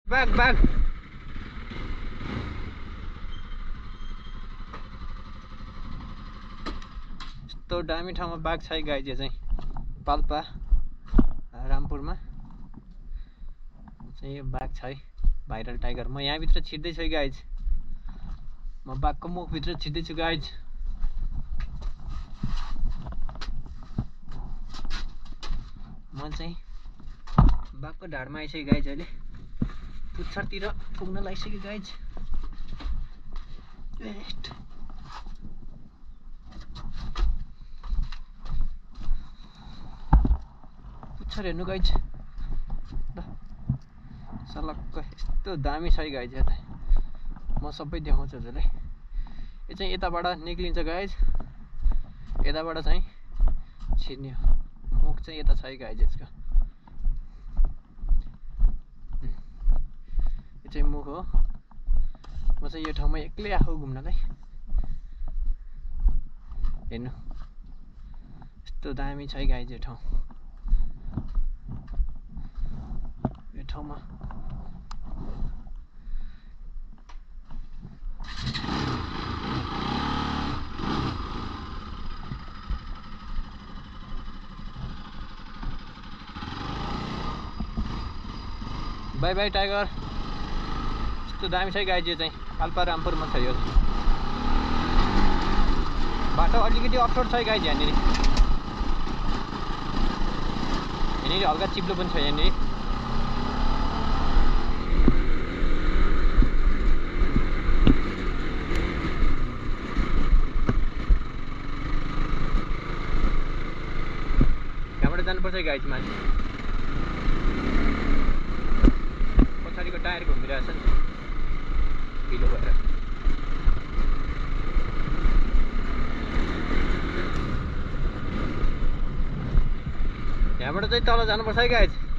बाघ बाघ यस्तो दामी ठाउँमा बाघ छ है गाइज। यो चाहिँ पाल्पा रामपुरमा चाहिँ यो बाघ छ है, भाइरल टाइगर। म यहाँभित्र छिर्दैछु है गाइज, म बाघको मुखभित्र छिर्दैछु गाइज। म चाहिँ बाघको ढाडमा आइसक्यो गाइज, अहिले पुच्छरतिर पुग्न लागिसक्यो गाइज। पुच्छर हेर्नु गाइज, सलक्क यस्तो दामी छ है गाइज। यता म सबै देखाउँछु हजुरलाई। यो चाहिँ यताबाट निक्लिन्छ गाइज, यताबाट चाहिँ छिर्ने हो। मुख चाहिँ यता छ है गाइज यसको, यो चाहिँ मुख हो। म चाहिँ यो ठाउँमा एक्लै आएको घुम्नलाई। हेर्नु यस्तो दामी छ है गाइज यो ठाउँ। यो ठाउँमा बाई बाई टाइगर। यस्तो दामी छ है गाइज यो चाहिँ पाल्पा रामपुरमा छ। यो बाटो अलिकति अप्ठ्यारो छ है गाइज यहाँनिर। यहाँनिर हल्का चिप्लो पनि छ यहाँनिर। यहाँबाट जानुपर्छ है गाइज माथि। पछाडिको टायर घुमिरहेछ नि ढिलो भएर। यहाँबाट चाहिँ तल जानुपर्छ है गाइज।